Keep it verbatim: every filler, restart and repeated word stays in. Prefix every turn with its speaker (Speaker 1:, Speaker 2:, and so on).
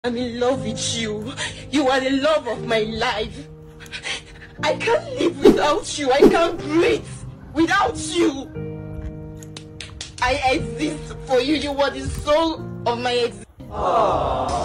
Speaker 1: I'm in love with you. You are the love of my life. I can't live without you. I can't breathe without you. I exist for you. You are the soul of my existence.